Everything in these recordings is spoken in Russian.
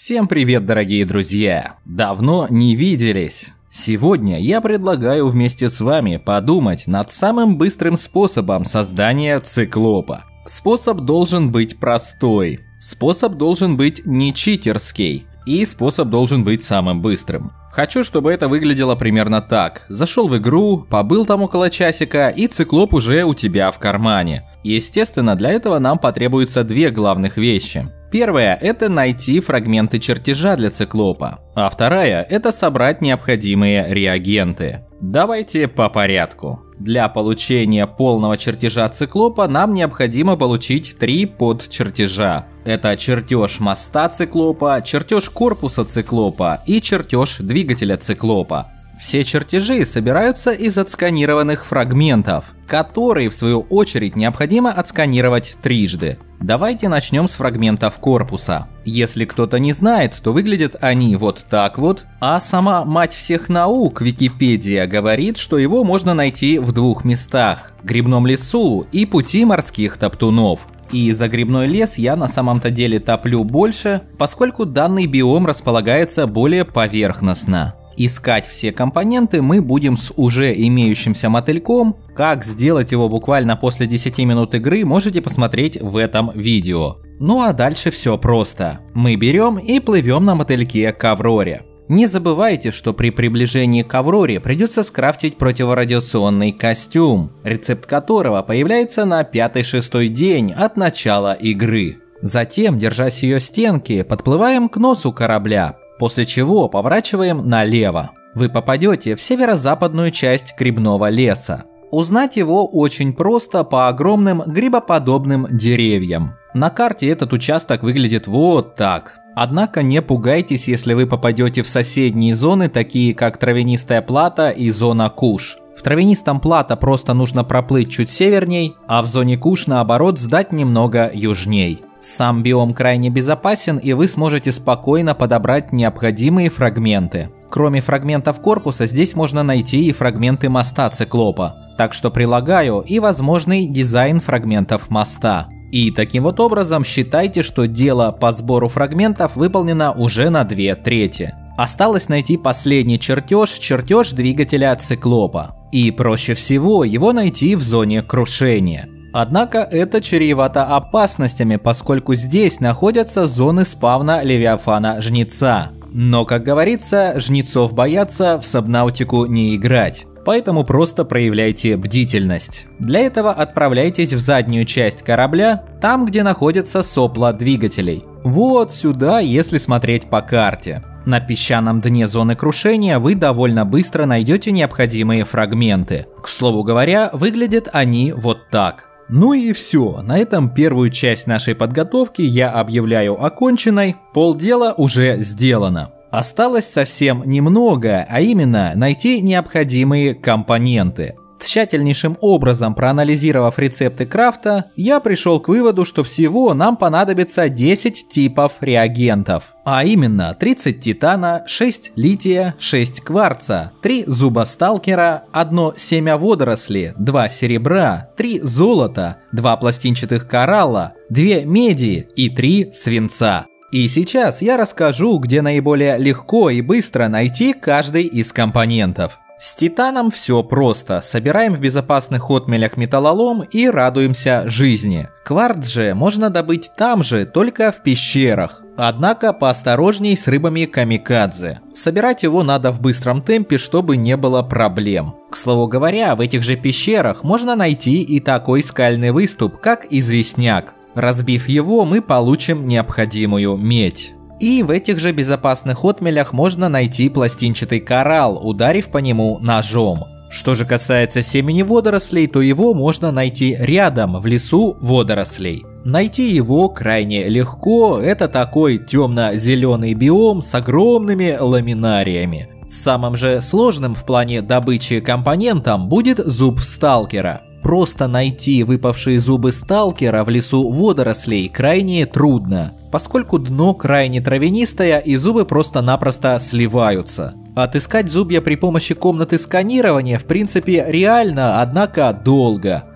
Всем привет, дорогие друзья! Давно не виделись. Сегодня я предлагаю вместе с вами подумать над самым быстрым способом создания циклопа. Способ должен быть простой, способ должен быть не читерский и способ должен быть самым быстрым. Хочу, чтобы это выглядело примерно так. Зашел в игру, побыл там около часика, и циклоп уже у тебя в кармане. Естественно, для этого нам потребуются две главных вещи. Первая – это найти фрагменты чертежа для циклопа, а вторая – это собрать необходимые реагенты. Давайте по порядку. Для получения полного чертежа циклопа нам необходимо получить три подчертежа. Это чертеж моста циклопа, чертеж корпуса циклопа и чертеж двигателя циклопа. Все чертежи собираются из отсканированных фрагментов, которые в свою очередь необходимо отсканировать трижды. Давайте начнем с фрагментов корпуса. Если кто-то не знает, то выглядят они вот так вот, а сама мать всех наук Википедия говорит, что его можно найти в двух местах – грибном лесу и пути морских топтунов. И за грибной лес я на самом-то деле топлю больше, поскольку данный биом располагается более поверхностно. Искать все компоненты мы будем с уже имеющимся мотыльком. Как сделать его буквально после 10 минут игры, можете посмотреть в этом видео. Ну а дальше все просто. Мы берем и плывем на мотыльке к Авроре. Не забывайте, что при приближении к Авроре придется скрафтить противорадиационный костюм, рецепт которого появляется на 5-6 день от начала игры. Затем, держась ее стенки, подплываем к носу корабля. После чего поворачиваем налево. Вы попадете в северо-западную часть грибного леса. Узнать его очень просто по огромным грибоподобным деревьям. На карте этот участок выглядит вот так. Однако не пугайтесь, если вы попадете в соседние зоны, такие как травянистая плата и зона Куш. В травянистом плато просто нужно проплыть чуть северней, а в зоне Куш наоборот сдать немного южней. Сам биом крайне безопасен, и вы сможете спокойно подобрать необходимые фрагменты. Кроме фрагментов корпуса, здесь можно найти и фрагменты моста циклопа, так что прилагаю и возможный дизайн фрагментов моста. И таким вот образом считайте, что дело по сбору фрагментов выполнено уже на 2/3. Осталось найти последний чертеж двигателя циклопа. И проще всего его найти в зоне крушения. Однако это чревато опасностями, поскольку здесь находятся зоны спавна Левиафана-Жнеца. Но, как говорится, жнецов боятся, в Сабнаутику не играть. Поэтому просто проявляйте бдительность. Для этого отправляйтесь в заднюю часть корабля, там, где находятся сопла двигателей. Вот сюда, если смотреть по карте. На песчаном дне зоны крушения вы довольно быстро найдете необходимые фрагменты. К слову говоря, выглядят они вот так. Ну и все, на этом первую часть нашей подготовки я объявляю оконченной, полдела уже сделано. Осталось совсем немного, а именно найти необходимые компоненты. Тщательнейшим образом проанализировав рецепты крафта, я пришел к выводу, что всего нам понадобится 10 типов реагентов. А именно 30 титана, 6 лития, 6 кварца, 3 зуба сталкера, 1 семя водоросли, 2 серебра, 3 золота, 2 пластинчатых коралла, 2 меди и 3 свинца. И сейчас я расскажу, где наиболее легко и быстро найти каждый из компонентов. С титаном все просто, собираем в безопасных отмелях металлолом и радуемся жизни. Кварц же можно добыть там же, только в пещерах. Однако поосторожней с рыбами камикадзе. Собирать его надо в быстром темпе, чтобы не было проблем. К слову говоря, в этих же пещерах можно найти и такой скальный выступ, как известняк. Разбив его, мы получим необходимую медь. И в этих же безопасных отмелях можно найти пластинчатый коралл, ударив по нему ножом. Что же касается семени водорослей, то его можно найти рядом, в лесу водорослей. Найти его крайне легко, это такой темно-зеленый биом с огромными ламинариями. Самым же сложным в плане добычи компонентом будет зуб сталкера. Просто найти выпавшие зубы сталкера в лесу водорослей крайне трудно, поскольку дно крайне травянистое и зубы просто-напросто сливаются. Отыскать зубья при помощи комнаты сканирования в принципе реально, однако долго.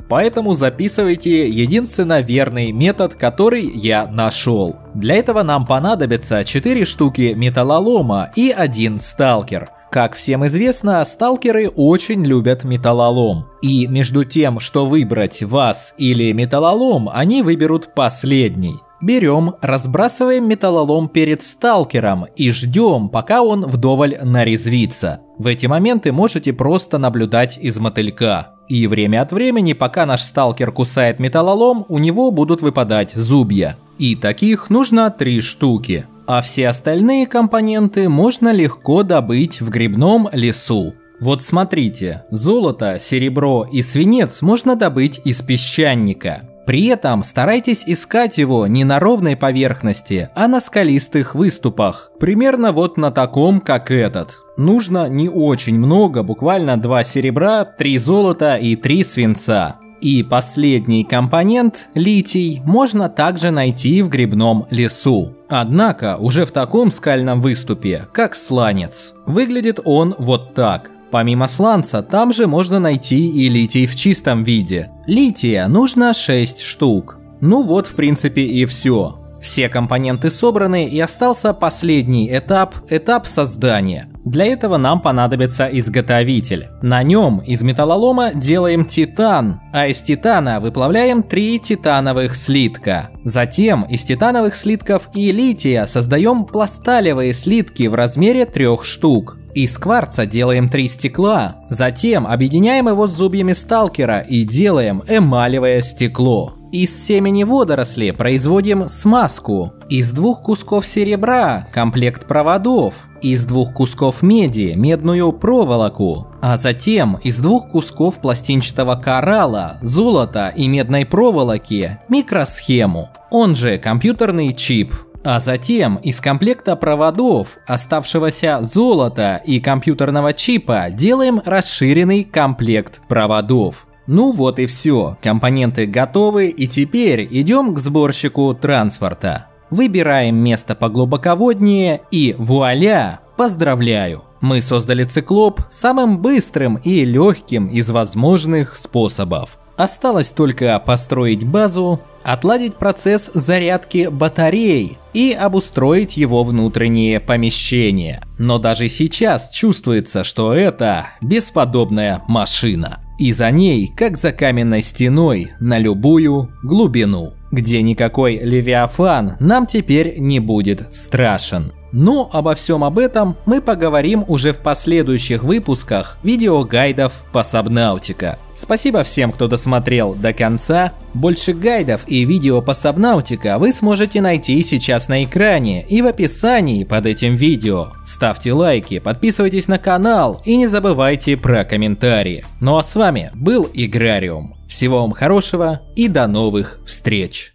Поэтому записывайте единственно верный метод, который я нашел. Для этого нам понадобится 4 штуки металлолома и 1 сталкер. Как всем известно, сталкеры очень любят металлолом. И между тем, что выбрать вас или металлолом, они выберут последний. Берем, разбрасываем металлолом перед сталкером и ждем, пока он вдоволь нарезвится. В эти моменты можете просто наблюдать из мотылька. И время от времени, пока наш сталкер кусает металлолом, у него будут выпадать зубья. И таких нужно 3 штуки. А все остальные компоненты можно легко добыть в грибном лесу. Вот смотрите, золото, серебро и свинец можно добыть из песчаника. При этом старайтесь искать его не на ровной поверхности, а на скалистых выступах. Примерно вот на таком, как этот. Нужно не очень много, буквально 2 серебра, 3 золота и 3 свинца. И последний компонент, литий, можно также найти в грибном лесу. Однако уже в таком скальном выступе, как сланец. Выглядит он вот так. Помимо сланца, там же можно найти и литий в чистом виде. Лития нужно 6 штук. Ну вот, в принципе, и все. Все компоненты собраны, и остался последний этап создания. Для этого нам понадобится изготовитель. На нем из металлолома делаем титан, а из титана выплавляем 3 титановых слитка. Затем из титановых слитков и лития создаем пласталевые слитки в размере 3 штук. Из кварца делаем 3 стекла, затем объединяем его с зубьями сталкера и делаем эмалевое стекло. Из семени водоросли производим смазку. Из 2 кусков серебра комплект проводов. Из 2 кусков меди медную проволоку. А затем из 2 кусков пластинчатого коралла, золота и медной проволоки микросхему, он же компьютерный чип. А затем из комплекта проводов, оставшегося золота и компьютерного чипа делаем расширенный комплект проводов. Ну вот и все, компоненты готовы, и теперь идем к сборщику транспорта. Выбираем место поглубоководнее и вуаля, поздравляю! Мы создали циклоп самым быстрым и легким из возможных способов. Осталось только построить базу, отладить процесс зарядки батарей и обустроить его внутренние помещения. Но даже сейчас чувствуется, что это бесподобная машина. И за ней, как за каменной стеной, на любую глубину, где никакой Левиафан нам теперь не будет страшен. Но обо всем об этом мы поговорим уже в последующих выпусках видеогайдов по Subnautica. Спасибо всем, кто досмотрел до конца. Больше гайдов и видео по Subnautica вы сможете найти сейчас на экране и в описании под этим видео. Ставьте лайки, подписывайтесь на канал и не забывайте про комментарии. Ну а с вами был Играриум. Всего вам хорошего и до новых встреч!